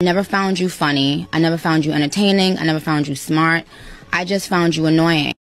Never found you funny. I never found you entertaining. I never found you smart. I just found you annoying.